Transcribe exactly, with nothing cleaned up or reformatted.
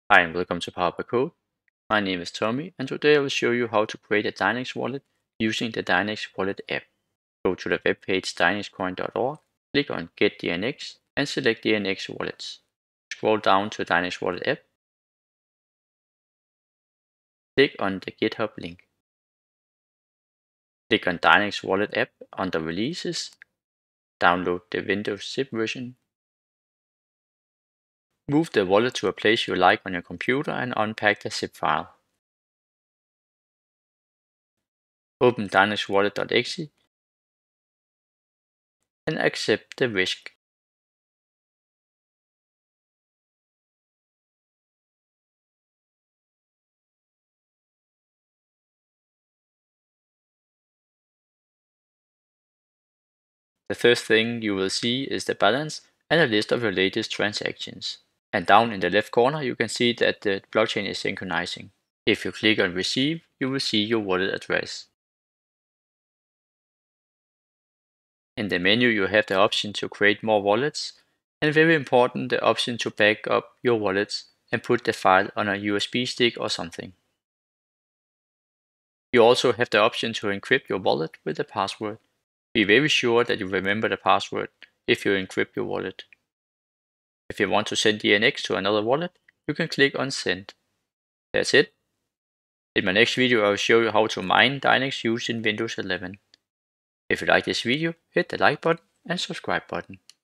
Hi and welcome to Power by Code. My name is Tommy and today I will show you how to create a Dynex wallet using the Dynex Wallet App. Go to the webpage dynex coin dot org, click on Get D N X and select D N X Wallets. Scroll down to Dynex Wallet App, click on the GitHub link. Click on Dynex Wallet App under Releases, download the Windows zip version. Move the wallet to a place you like on your computer and unpack the zip file. Open dynex wallet dot e x e and accept the risk. The first thing you will see is the balance and a list of your latest transactions. And down in the left corner you can see that the blockchain is synchronizing. If you click on Receive, you will see your wallet address. In the menu you have the option to create more wallets, and very important, the option to back up your wallets and put the file on a U S B stick or something. You also have the option to encrypt your wallet with a password. Be very sure that you remember the password if you encrypt your wallet. If you want to send D N X to another wallet, you can click on Send. That's it. In my next video I will show you how to mine Dynex using Windows eleven. If you like this video, hit the like button and subscribe button.